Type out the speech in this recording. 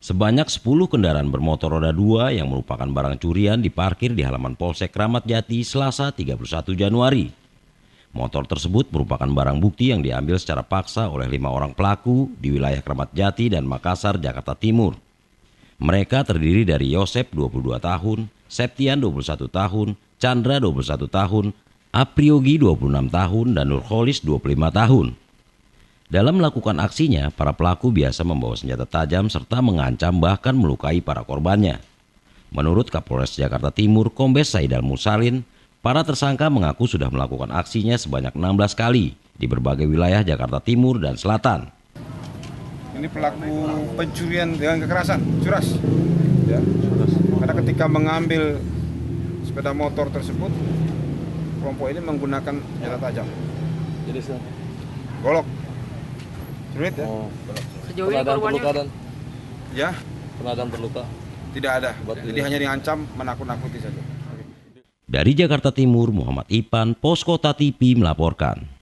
Sebanyak 10 kendaraan bermotor roda 2 yang merupakan barang curian diparkir di halaman Polsek Kramat Jati Selasa 31 Januari. Motor tersebut merupakan barang bukti yang diambil secara paksa oleh 5 orang pelaku di wilayah Kramat Jati dan Makassar, Jakarta Timur. Mereka terdiri dari Yosep 22 tahun, Septian 21 tahun, Chandra 21 tahun, Apriyogi 26 tahun, dan Nurholis 25 tahun. Dalam melakukan aksinya, para pelaku biasa membawa senjata tajam serta mengancam bahkan melukai para korbannya. Menurut Kapolres Jakarta Timur, Kombes Saidal Mursalin, para tersangka mengaku sudah melakukan aksinya sebanyak 16 kali di berbagai wilayah Jakarta Timur dan Selatan. Ini pelaku pencurian dengan kekerasan, curas. Ya. Karena ketika mengambil sepeda motor tersebut, kelompok ini menggunakan senjata tajam. Jadi Golok. Sulit ya? Sejauh ini korbannya Ya, pernah ada yang terluka? tidak ada. Jadi hanya diancam, menakut-nakuti saja. Dari Jakarta Timur, Muhammad Ipan, Poskota TV melaporkan.